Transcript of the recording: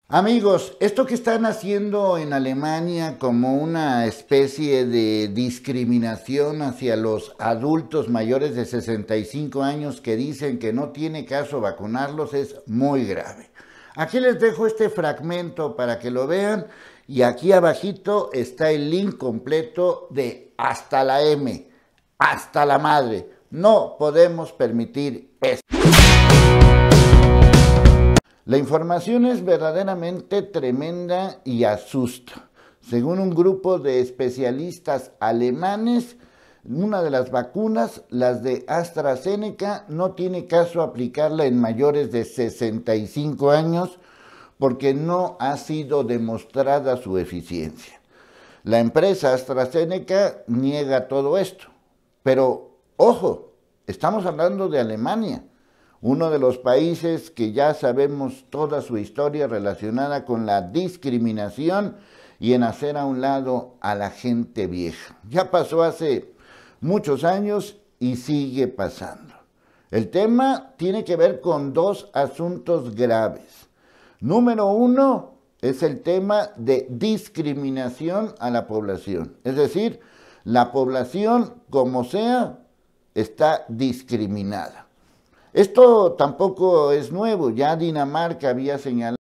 Amigos, esto que están haciendo en Alemania como una especie de discriminación hacia los adultos mayores de 65 años que dicen que no tiene caso vacunarlos es muy grave. Aquí les dejo este fragmento para que lo vean y aquí abajito está el link completo de HastaLaM, hasta la madre. No podemos permitir esto. La información es verdaderamente tremenda y asusta. Según un grupo de especialistas alemanes, una de las vacunas, las de AstraZeneca, no tiene caso aplicarla en mayores de 65 años porque no ha sido demostrada su eficiencia. La empresa AstraZeneca niega todo esto. Pero, ojo, estamos hablando de Alemania, uno de los países que ya sabemos toda su historia relacionada con la discriminación y en hacer a un lado a la gente vieja. Ya pasó hace muchos años y sigue pasando. El tema tiene que ver con dos asuntos graves. Número uno es el tema de discriminación a la población. Es decir, la población, como sea, está discriminada. Esto tampoco es nuevo, ya Dinamarca había señalado